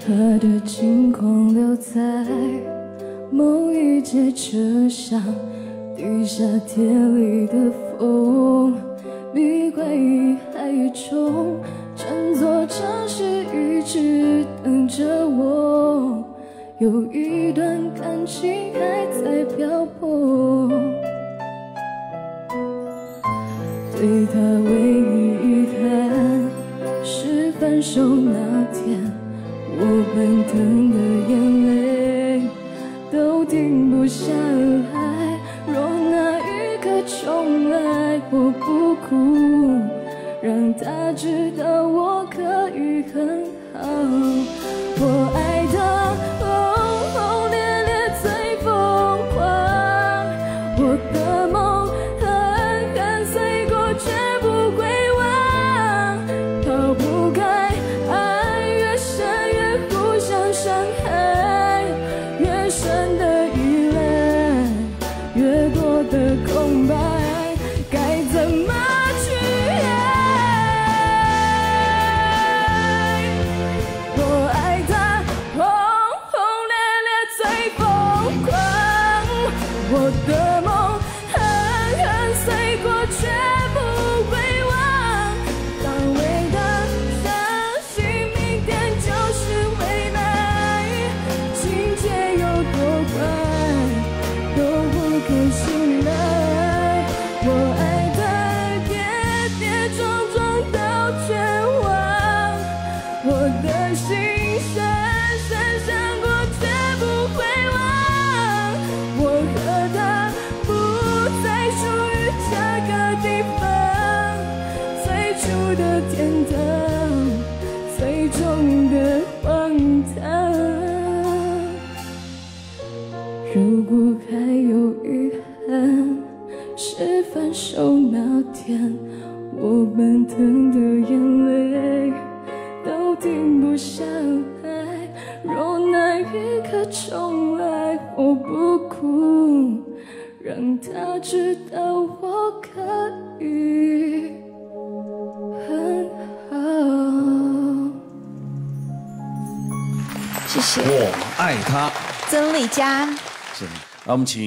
他的轻狂留在某一节车厢，地下铁里的风比回忆还重，整座城市一直等着我，有一段感情还在漂泊。对他唯一遗憾是分手那天，我奔腾的眼泪都停不下来。若那一刻重来，我不哭，让他知道我可以很好。我爱的轰轰烈烈最疯狂，我的梦狠狠碎过却不会忘，逃不开爱，越深越互相伤害，越深的依赖，越多的空白，该怎么去爱？我爱他轰轰烈烈最疯狂，我的梦狠狠碎过却不会忘，当伟大相信明天就是未来，情节有多快都不可信赖。我爱的跌跌撞撞到绝望，我的心深深伤过却不会忘，我和他不再属于这个地方，最初的天堂，最终的荒唐。如果还有遗憾，是分手那天，我奔腾的眼泪都停不下来。若那一刻重来，我不哭，让他知道我可以很好。 谢谢。 我爱他， 曾丽佳。 是，那我们请。